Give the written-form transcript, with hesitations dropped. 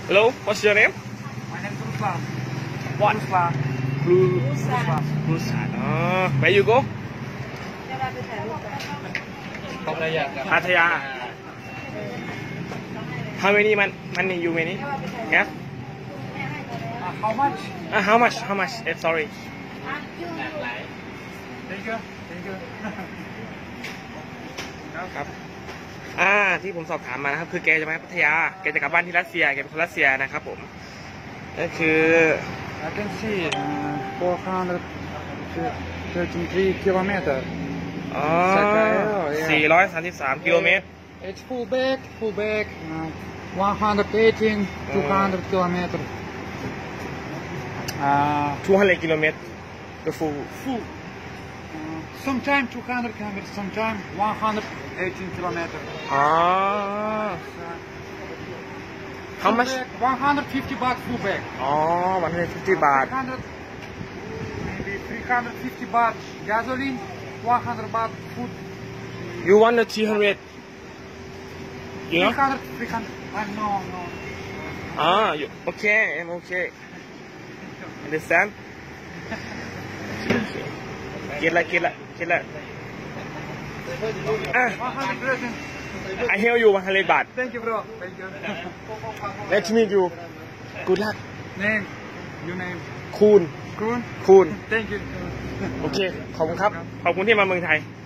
Hello, what's your name? My name is Ruslan. What? Ruslan. Ruslan. Ruslan. Where you go? พัทยา How many money you many? Yes. How much? How much? How much? Sorry. Thank you. Thank you. ครับที่ผมสอบถามมานะครับคือแกจะมาพัทยาแกจะกลับบ้านที่รัสเซียแกเป็นคนรัสเซียนะครับผมก็คือ I can see 433 kilometer. 433 กิโลเมตร It's full back. 118, 200 kilometer. 200 กิโลเมตร the full Sometime 200 kilometers, sometime 118 kilometers. How much? 150 baht full back. 150 บาท Maybe 350 baht gasoline, 100 baht food. You want the 300 you know 300. No. Okay I'm okay understand กินละ 100%. I hear you 100 บาท Thank you, bro. Thank you. Let me meet you Good luck Name. Your name. คูณ Kun. Thank Thank you. โอเคขอบคุณครับขอบคุณที่มาเมืองไทย